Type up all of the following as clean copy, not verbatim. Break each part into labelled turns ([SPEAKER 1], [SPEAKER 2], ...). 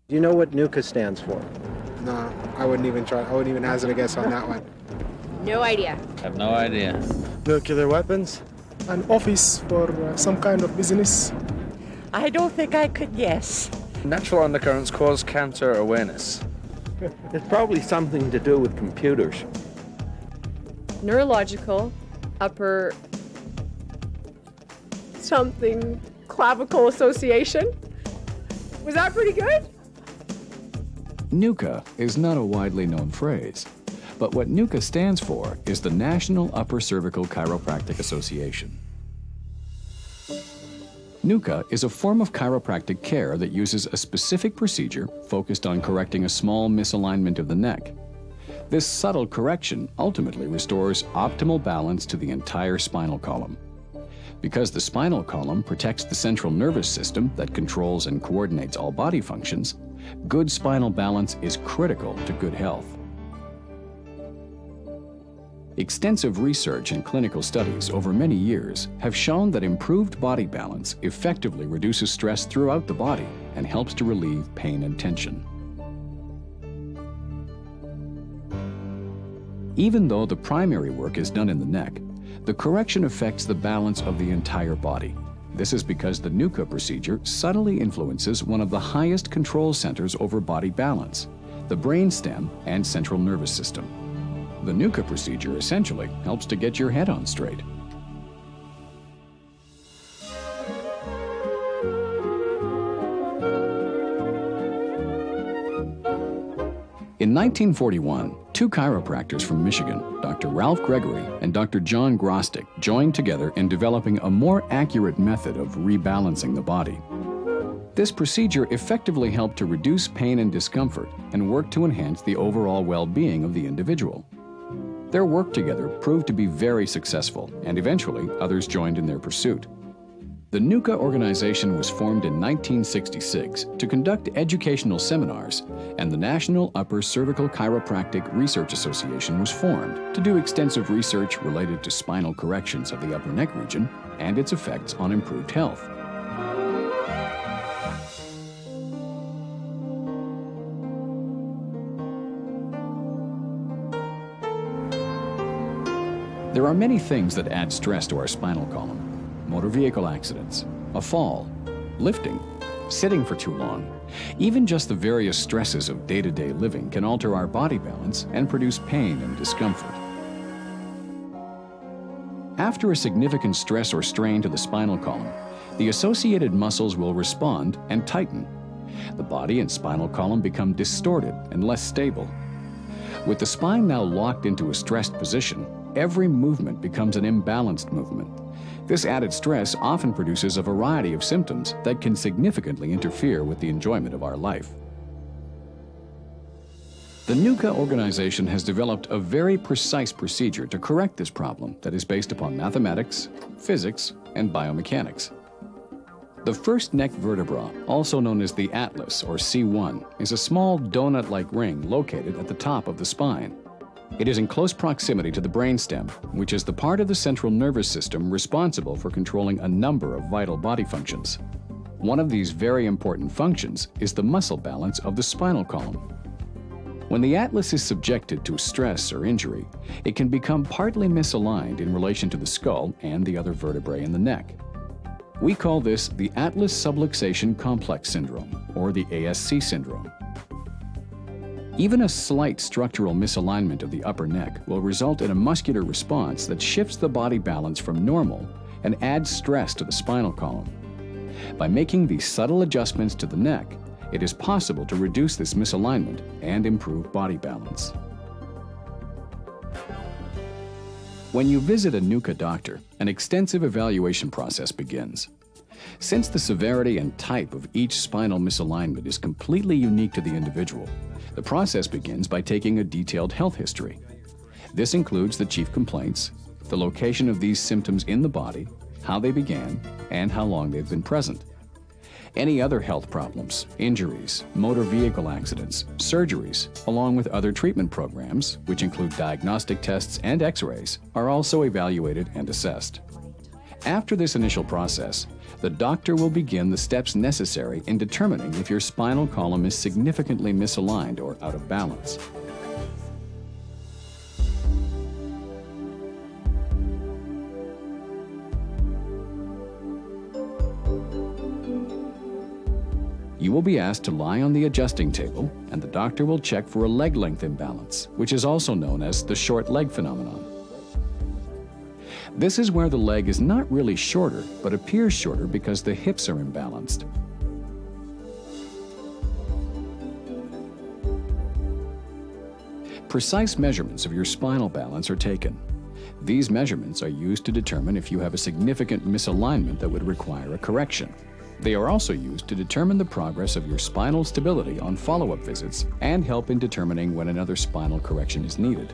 [SPEAKER 1] Do you know what NUCCA stands for?
[SPEAKER 2] No, I wouldn't even try. I wouldn't even hazard a guess on that one.
[SPEAKER 3] No idea.
[SPEAKER 4] I have no idea.
[SPEAKER 5] Nuclear weapons?
[SPEAKER 6] An office for some kind of business.
[SPEAKER 7] I don't think I could guess.
[SPEAKER 8] Natural undercurrents cause counter awareness.
[SPEAKER 1] It's probably something to do with computers.
[SPEAKER 3] Neurological, upper something, clavicle association. Was that pretty good?
[SPEAKER 9] NUCCA is not a widely known phrase, but what NUCCA stands for is the National Upper Cervical Chiropractic Association. NUCCA is a form of chiropractic care that uses a specific procedure focused on correcting a small misalignment of the neck. This subtle correction ultimately restores optimal balance to the entire spinal column. Because the spinal column protects the central nervous system that controls and coordinates all body functions, good spinal balance is critical to good health. Extensive research and clinical studies over many years have shown that improved body balance effectively reduces stress throughout the body and helps to relieve pain and tension. Even though the primary work is done in the neck, the correction affects the balance of the entire body. This is because the NUCCA procedure subtly influences one of the highest control centers over body balance, the brainstem and central nervous system. The NUCCA procedure essentially helps to get your head on straight. In 1941, two chiropractors from Michigan, Dr. Ralph Gregory and Dr. John Grostick, joined together in developing a more accurate method of rebalancing the body. This procedure effectively helped to reduce pain and discomfort and worked to enhance the overall well-being of the individual. Their work together proved to be very successful, and eventually others joined in their pursuit. The NUCCA organization was formed in 1966 to conduct educational seminars, and the National Upper Cervical Chiropractic Research Association was formed to do extensive research related to spinal corrections of the upper neck region and its effects on improved health. There are many things that add stress to our spinal column. Motor vehicle accidents, a fall, lifting, sitting for too long. Even just the various stresses of day-to-day living can alter our body balance and produce pain and discomfort. After a significant stress or strain to the spinal column, the associated muscles will respond and tighten. The body and spinal column become distorted and less stable. With the spine now locked into a stressed position, every movement becomes an imbalanced movement. This added stress often produces a variety of symptoms that can significantly interfere with the enjoyment of our life. The NUCCA organization has developed a very precise procedure to correct this problem that is based upon mathematics, physics, and biomechanics. The first neck vertebra, also known as the atlas or C1, is a small donut-like ring located at the top of the spine. It is in close proximity to the brainstem, which is the part of the central nervous system responsible for controlling a number of vital body functions. One of these very important functions is the muscle balance of the spinal column. When the atlas is subjected to stress or injury, it can become partly misaligned in relation to the skull and the other vertebrae in the neck. We call this the atlas subluxation complex syndrome, or the ASC syndrome. Even a slight structural misalignment of the upper neck will result in a muscular response that shifts the body balance from normal and adds stress to the spinal column. By making these subtle adjustments to the neck, it is possible to reduce this misalignment and improve body balance. When you visit a NUCCA doctor, an extensive evaluation process begins. Since the severity and type of each spinal misalignment is completely unique to the individual, the process begins by taking a detailed health history. This includes the chief complaints, the location of these symptoms in the body, how they began, and how long they've been present. Any other health problems, injuries, motor vehicle accidents, surgeries, along with other treatment programs, which include diagnostic tests and x-rays, are also evaluated and assessed. After this initial process, The doctor will begin the steps necessary in determining if your spinal column is significantly misaligned or out of balance. You will be asked to lie on the adjusting table, and the doctor will check for a leg length imbalance, which is also known as the short leg phenomenon. This is where the leg is not really shorter, but appears shorter because the hips are imbalanced. Precise measurements of your spinal balance are taken. These measurements are used to determine if you have a significant misalignment that would require a correction. They are also used to determine the progress of your spinal stability on follow-up visits and help in determining when another spinal correction is needed.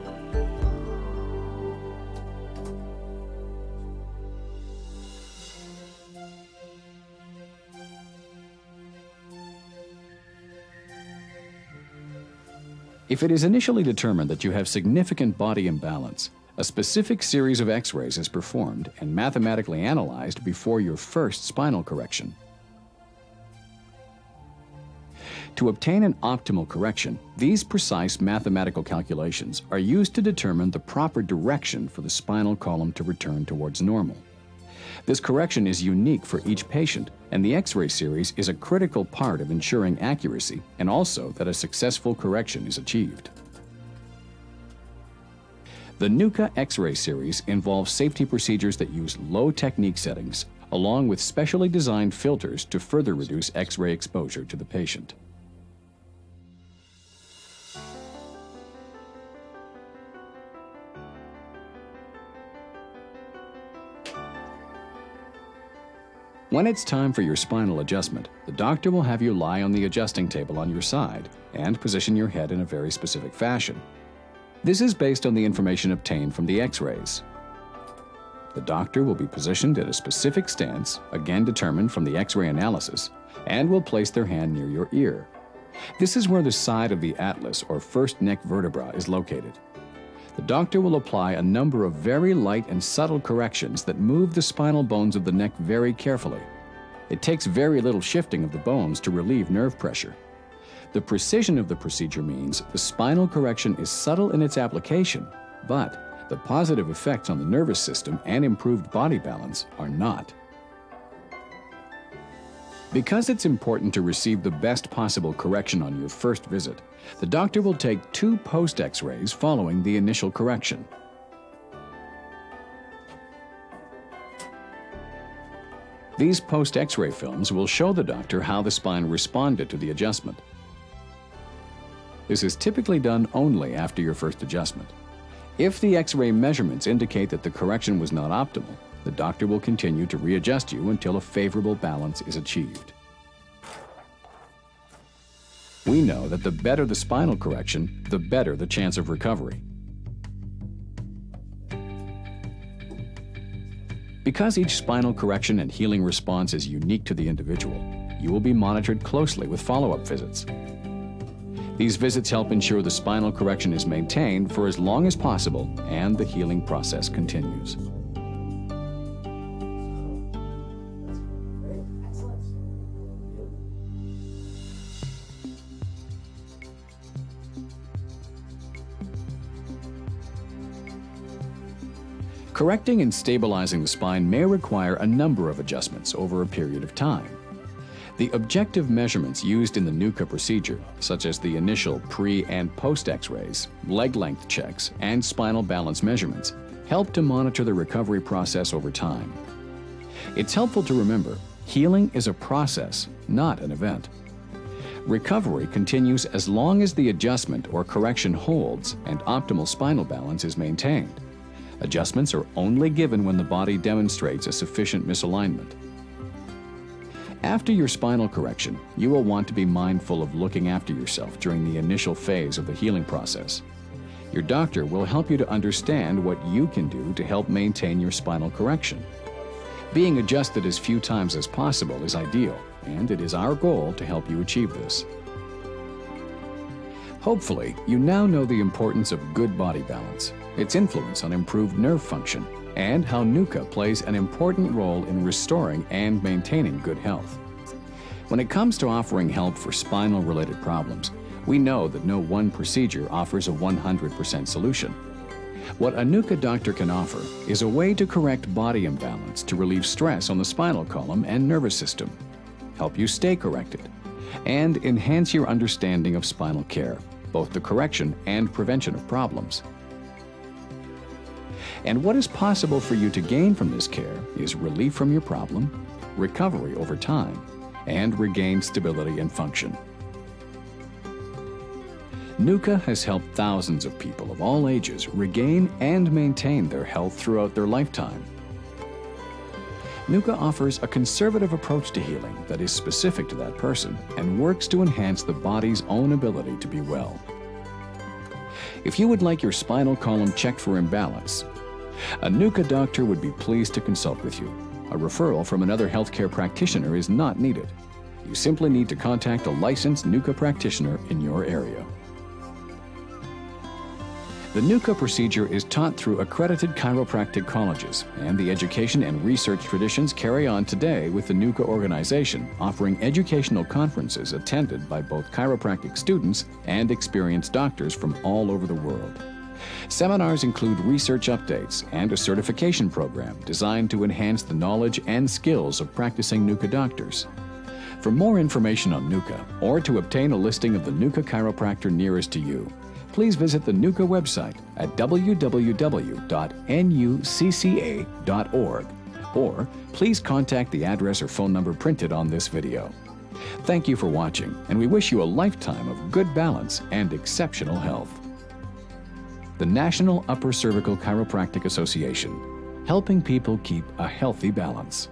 [SPEAKER 9] If it is initially determined that you have significant body imbalance, a specific series of X-rays is performed and mathematically analyzed before your first spinal correction. To obtain an optimal correction, these precise mathematical calculations are used to determine the proper direction for the spinal column to return towards normal. This correction is unique for each patient, and the X-ray series is a critical part of ensuring accuracy and also that a successful correction is achieved. The NUCCA X-ray series involves safety procedures that use low technique settings, along with specially designed filters to further reduce X-ray exposure to the patient. When it's time for your spinal adjustment, the doctor will have you lie on the adjusting table on your side and position your head in a very specific fashion. This is based on the information obtained from the X-rays. The doctor will be positioned at a specific stance, again determined from the X-ray analysis, and will place their hand near your ear. This is where the side of the atlas or first neck vertebra is located. The doctor will apply a number of very light and subtle corrections that move the spinal bones of the neck very carefully. It takes very little shifting of the bones to relieve nerve pressure. The precision of the procedure means the spinal correction is subtle in its application, but the positive effects on the nervous system and improved body balance are not. Because it's important to receive the best possible correction on your first visit, the doctor will take 2 post-X-rays following the initial correction. These post-X-ray films will show the doctor how the spine responded to the adjustment. This is typically done only after your first adjustment. If the X-ray measurements indicate that the correction was not optimal, the doctor will continue to readjust you until a favorable balance is achieved. We know that the better the spinal correction, the better the chance of recovery. Because each spinal correction and healing response is unique to the individual, you will be monitored closely with follow-up visits. These visits help ensure the spinal correction is maintained for as long as possible and the healing process continues. Correcting and stabilizing the spine may require a number of adjustments over a period of time. The objective measurements used in the NUCCA procedure, such as the initial pre- and post-X-rays, leg length checks, and spinal balance measurements, help to monitor the recovery process over time. It's helpful to remember, healing is a process, not an event. Recovery continues as long as the adjustment or correction holds and optimal spinal balance is maintained. Adjustments are only given when the body demonstrates a sufficient misalignment. After your spinal correction, you will want to be mindful of looking after yourself during the initial phase of the healing process. Your doctor will help you to understand what you can do to help maintain your spinal correction. Being adjusted as few times as possible is ideal, and it is our goal to help you achieve this. Hopefully, you now know the importance of good body balance its influence on improved nerve function, and how NUCCA plays an important role in restoring and maintaining good health. When it comes to offering help for spinal-related problems, we know that no one procedure offers a 100% solution. What a NUCCA doctor can offer is a way to correct body imbalance to relieve stress on the spinal column and nervous system, help you stay corrected, and enhance your understanding of spinal care, both the correction and prevention of problems. And what is possible for you to gain from this care is relief from your problem, recovery over time, and regained stability and function. NUCCA has helped thousands of people of all ages regain and maintain their health throughout their lifetime. NUCCA offers a conservative approach to healing that is specific to that person and works to enhance the body's own ability to be well. If you would like your spinal column checked for imbalance, a NUCCA doctor would be pleased to consult with you. A referral from another healthcare practitioner is not needed. You simply need to contact a licensed NUCCA practitioner in your area. The NUCCA procedure is taught through accredited chiropractic colleges, and the education and research traditions carry on today with the NUCCA organization, offering educational conferences attended by both chiropractic students and experienced doctors from all over the world. Seminars include research updates and a certification program designed to enhance the knowledge and skills of practicing NUCCA doctors. For more information on NUCCA, or to obtain a listing of the NUCCA chiropractor nearest to you, please visit the NUCCA website at www.nucca.org, or please contact the address or phone number printed on this video. Thank you for watching, and we wish you a lifetime of good balance and exceptional health. The National Upper Cervical Chiropractic Association, helping people keep a healthy balance.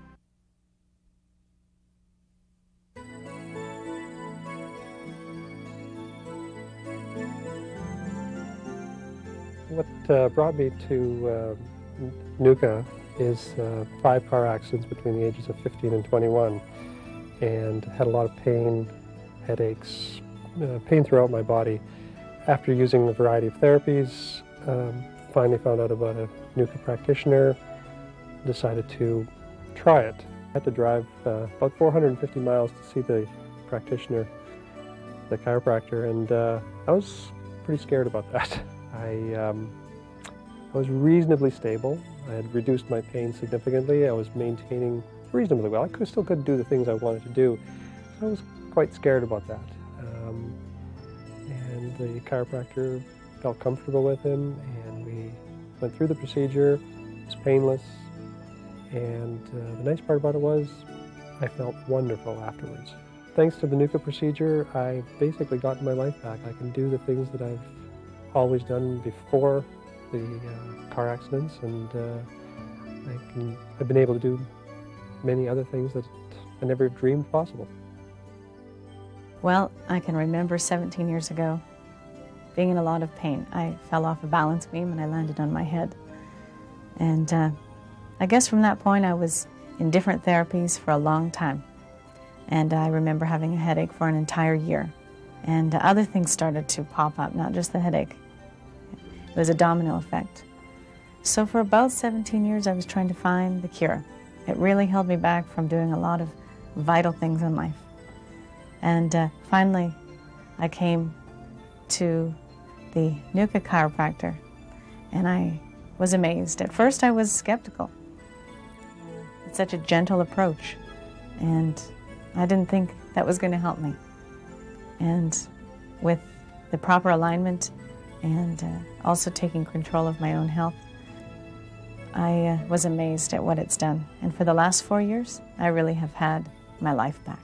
[SPEAKER 4] What brought me to NUCCA is 5 car accidents between the ages of 15 and 21, and had a lot of pain, headaches, pain throughout my body. After using a variety of therapies, finally found out about a NUCCA practitioner, decided to try it. I had to drive about 450 miles to see the practitioner, the chiropractor, and I was pretty scared about that. I was reasonably stable. I had reduced my pain significantly. I was maintaining reasonably well. I still couldn't do the things I wanted to do. So I was quite scared about that. And the chiropractor felt comfortable with him, and we went through the procedure. It was painless. And the nice part about it was I felt wonderful afterwards. Thanks to the NUCCA procedure, I've basically gotten my life back. I can do the things that I've always done before the car accidents, and I've been able to do many other things that I never dreamed possible.
[SPEAKER 5] Well, I can remember 17 years ago being in a lot of pain. I fell off a balance beam and I landed on my head. And I guess from that point I was in different therapies for a long time. And I remember having a headache for an entire year. And other things started to pop up, not just the headache. It was a domino effect. So for about 17 years I was trying to find the cure. It really held me back from doing a lot of vital things in life. And finally I came to the NUCCA chiropractor, and I was amazed. At first I was skeptical. It's such a gentle approach, and I didn't think that was going to help me. And with the proper alignment and also taking control of my own health, I was amazed at what it's done. And for the last 4 years, I really have had my life back.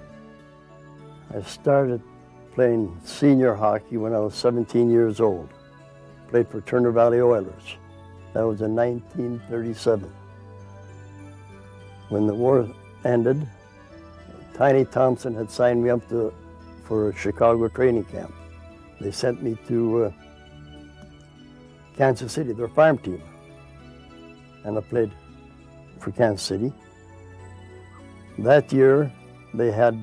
[SPEAKER 10] I started playing senior hockey when I was 17 years old. Played for Turner Valley Oilers. That was in 1937. When the war ended, Tiny Thompson had signed me up for a Chicago training camp. They sent me to Kansas City, their farm team. And I played for Kansas City. That year, they had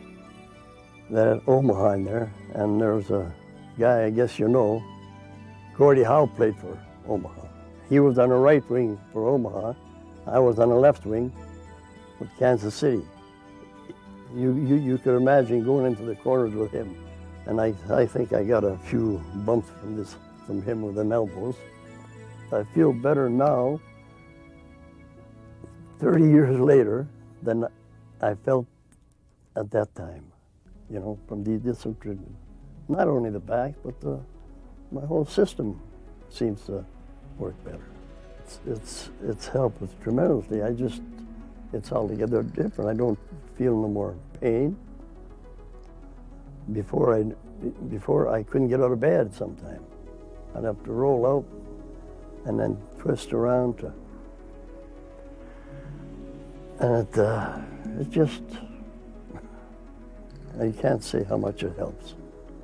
[SPEAKER 10] Omaha in there, and there was a guy, I guess you know, Gordie Howe played for Omaha. He was on the right wing for Omaha. I was on the left wing with Kansas City. You could imagine going into the corners with him. And I think I got a few bumps from him with them elbows. I feel better now, 30 years later, than I felt at that time, you know, from the discipline treatment. Not only the back, but my whole system seems to work better. It's helped us tremendously. It's altogether different. I don't feel no more pain. Before I couldn't get out of bed sometime. I'd have to roll out and then twist around to, and it just, you can't say how much it helps.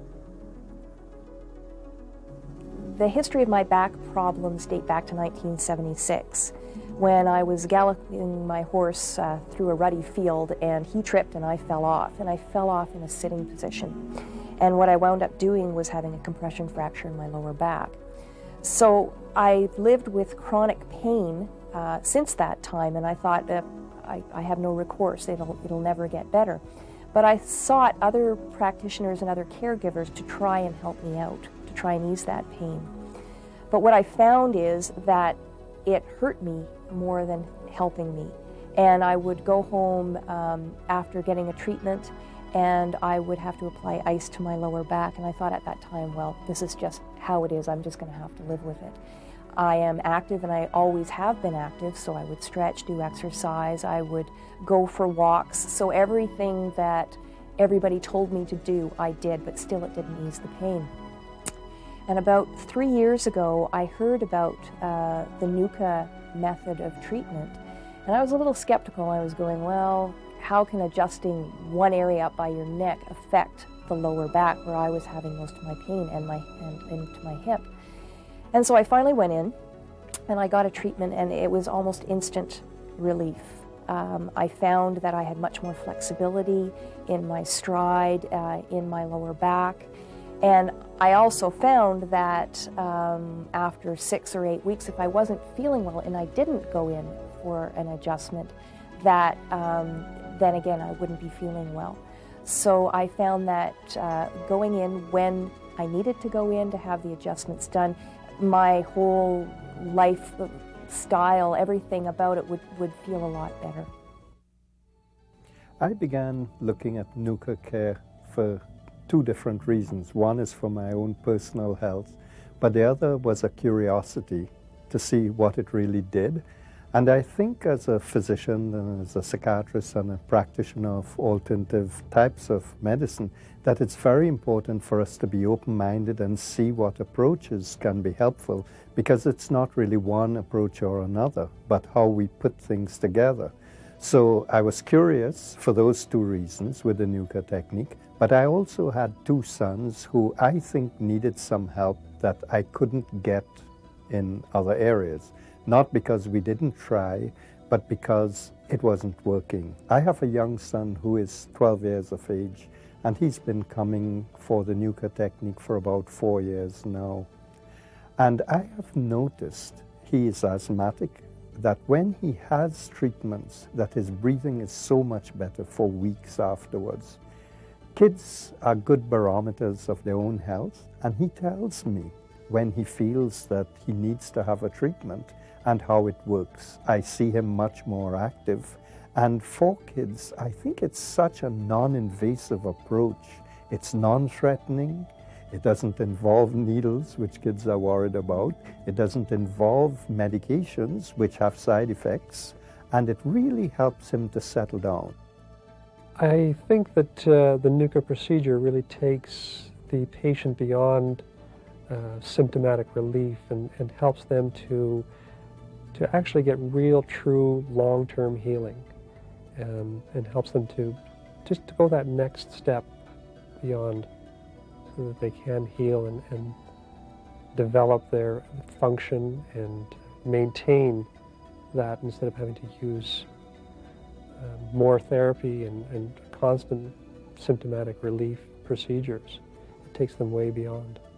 [SPEAKER 11] The history of my back problems date back to 1976, when I was galloping my horse through a rutty field, and he tripped and I fell off, and I fell off in a sitting position. And what I wound up doing was having a compression fracture in my lower back. So I've lived with chronic pain since that time, and I thought that I have no recourse, it'll never get better. But I sought other practitioners and other caregivers to try and help me out, to try and ease that pain. But what I found is that it hurt me more than helping me. And I would go home after getting a treatment, and I would have to apply ice to my lower back. And I thought at that time, well, this is just how it is. I'm just going to have to live with it. I am active, and I always have been active, so I would stretch, do exercise, I would go for walks. So everything that everybody told me to do, I did, but still it didn't ease the pain. And about 3 years ago, I heard about the NUCCA method of treatment, and I was a little skeptical. I was going, well, how can adjusting one area up by your neck affect the lower back, where I was having most of my pain, and into my hip? And so I finally went in, and I got a treatment, and it was almost instant relief. I found that I had much more flexibility in my stride, in my lower back. And I also found that after 6 or 8 weeks, if I wasn't feeling well and I didn't go in for an adjustment, that then again I wouldn't be feeling well. So I found that going in when I needed to go in to have the adjustments done, my whole lifestyle, everything about it would feel a lot better.
[SPEAKER 12] I began looking at NUCCA care for 2 different reasons. One is for my own personal health, but the other was a curiosity to see what it really did. And I think as a physician and as a psychiatrist and a practitioner of alternative types of medicine, that it's very important for us to be open-minded and see what approaches can be helpful, because it's not really one approach or another, but how we put things together. So I was curious for those 2 reasons with the NUCCA technique, but I also had 2 sons who I think needed some help that I couldn't get in other areas. Not because we didn't try, but because it wasn't working. I have a young son who is 12 years of age, and he's been coming for the NUCCA technique for about 4 years now. And I have noticed he is asthmatic, that when he has treatments, that his breathing is so much better for weeks afterwards. Kids are good barometers of their own health, and he tells me when he feels that he needs to have a treatment and how it works. I see him much more active. And for kids, I think it's such a non-invasive approach. It's non-threatening. It doesn't involve needles, which kids are worried about. It doesn't involve medications, which have side effects. And it really helps him to settle down.
[SPEAKER 4] I think that the NUCCA procedure really takes the patient beyond symptomatic relief and helps them to actually get real, true, long-term healing, and helps them to just to go that next step beyond, so that they can heal and develop their function and maintain that, instead of having to use more therapy and constant symptomatic relief procedures. It takes them way beyond.